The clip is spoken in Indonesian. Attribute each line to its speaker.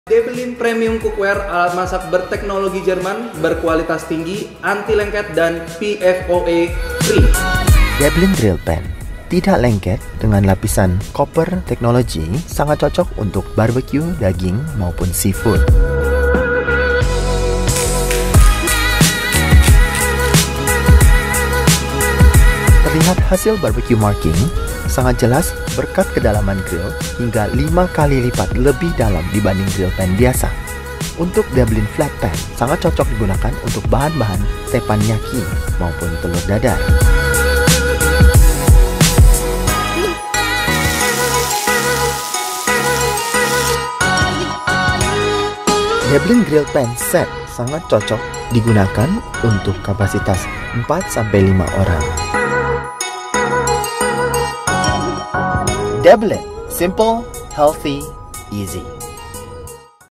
Speaker 1: Deblin Premium Cookware, alat masak berteknologi Jerman, berkualitas tinggi, anti lengket, dan PFOA free.
Speaker 2: Deblin Grill Pan tidak lengket dengan lapisan copper teknologi, sangat cocok untuk barbecue, daging, maupun seafood. Terlihat hasil barbecue marking sangat jelas berkat kedalaman grill hingga 5 kali lipat lebih dalam dibanding grill pan biasa. Untuk Deblin Flat Pan sangat cocok digunakan untuk bahan-bahan teppanyaki maupun telur dadar. Deblin Grill Pan Set sangat cocok digunakan untuk kapasitas 4-5 orang. Deblin, simple, healthy, easy.